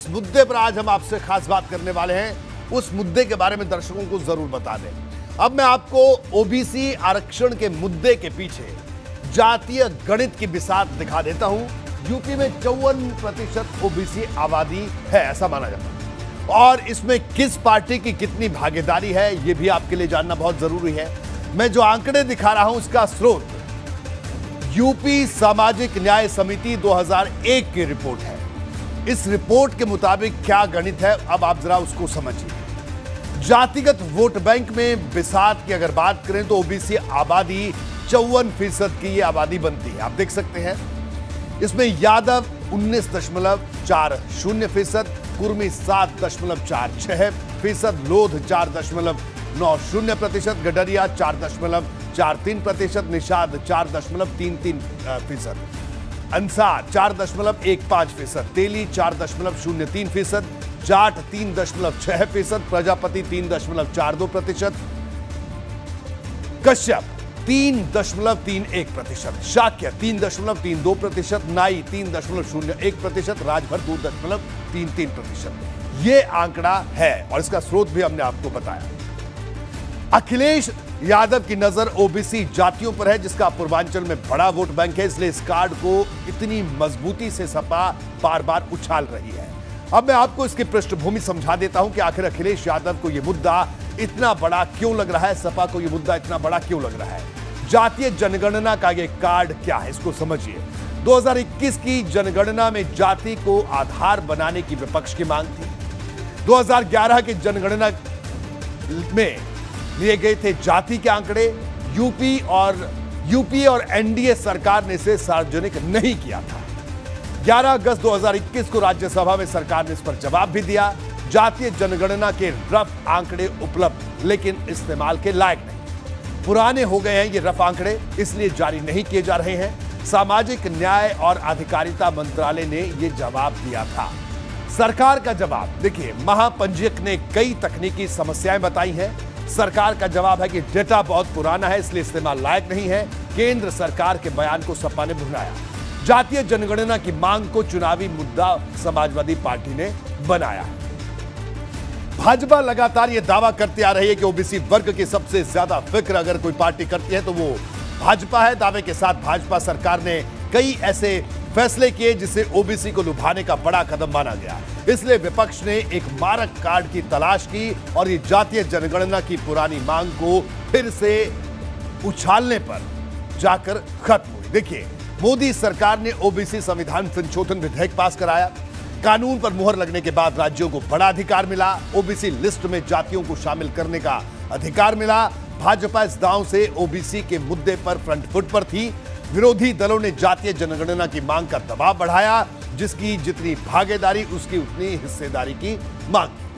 इस मुद्दे पर आज हम आपसे खास बात करने वाले हैं। उस मुद्दे के बारे में दर्शकों को जरूर बता दें। अब मैं आपको ओबीसी आरक्षण के मुद्दे के पीछे जातीय गणित की बिसात दिखा देता हूं। यूपी में 54% ओबीसी आबादी है, ऐसा माना जाता है, और इसमें किस पार्टी की कितनी भागीदारी है यह भी आपके लिए जानना बहुत जरूरी है। मैं जो आंकड़े दिखा रहा हूं उसका स्रोत यूपी सामाजिक न्याय समिति 2001 की रिपोर्ट है। इस रिपोर्ट के मुताबिक क्या गणित है, अब आप जरा उसको समझिए। जातिगत वोट बैंक में बिसात की अगर बात करें तो ओबीसी आबादी 54% की ये आबादी बनती है। आप देख सकते हैं इसमें यादव 19.40%, कुर्मी 7.46%, लोध 4.90%, गडरिया 4.43%, निषाद 4.33%, अंसार 4.15%, तेली 4.03%, जाट 3.6%, प्रजापति 3.42%, कश्यप 3.31%, शाक्य 3.32%, नाई 3.01%, राजभर 2.33%। यह आंकड़ा है और इसका स्रोत भी हमने आपको बताया। अखिलेश यादव की नजर ओबीसी जातियों पर है, जिसका पूर्वांचल में बड़ा वोट बैंक है, इसलिए इस कार्ड को इतनी मजबूती से सपा बार बार उछाल रही है। अब मैं आपको इसकी पृष्ठभूमि समझा देता हूं कि आखिर अखिलेश यादव को यह मुद्दा इतना बड़ा क्यों लग रहा है, सपा को यह मुद्दा इतना बड़ा क्यों लग रहा है। जातीय जनगणना का यह कार्ड क्या है, इसको समझिए। 2021 की जनगणना में जाति को आधार बनाने की विपक्ष की मांग थी। 2011 की जनगणना में लिए गए थे जाति के आंकड़े। यूपी और एनडीए सरकार ने इसे सार्वजनिक नहीं किया था। 11 अगस्त 2021 को राज्यसभा में सरकार ने इस पर जवाब भी दिया। जातीय जनगणना के रफ आंकड़े उपलब्ध, लेकिन इस्तेमाल के लायक नहीं। पुराने हो गए हैं ये रफ आंकड़े, इसलिए जारी नहीं किए जा रहे हैं। सामाजिक न्याय और अधिकारिता मंत्रालय ने यह जवाब दिया था। सरकार का जवाब देखिए, महापंजीयक ने कई तकनीकी समस्याएं बताई हैं। सरकार का जवाब है कि डेटा बहुत पुराना है, इसलिए इस्तेमाल लायक नहीं है। केंद्र सरकार के बयान को सपा ने भुनाया। जातीय जनगणना की मांग को चुनावी मुद्दा समाजवादी पार्टी ने बनाया। भाजपा लगातार यह दावा करती आ रही है कि ओबीसी वर्ग की सबसे ज्यादा फिक्र अगर कोई पार्टी करती है तो वो भाजपा है। दावे के साथ भाजपा सरकार ने कई ऐसे फैसले किए जिसे ओबीसी को लुभाने का बड़ा कदम माना गया। इसलिए विपक्ष ने एक मारक कार्ड की तलाश की और ये जातीय जनगणना की पुरानी मांग को फिर से उछालने पर जाकर खत्म हुई। देखिए, मोदी सरकार ने ओबीसी संविधान संशोधन विधेयक पास कराया। कानून पर मुहर लगने के बाद राज्यों को बड़ा अधिकार मिला। ओबीसी लिस्ट में जातियों को शामिल करने का अधिकार मिला। भाजपा इस दांव से ओबीसी के मुद्दे पर फ्रंट फुट पर थी। विरोधी दलों ने जातीय जनगणना की मांग का दबाव बढ़ाया। जिसकी जितनी भागीदारी उसकी उतनी हिस्सेदारी की मांग।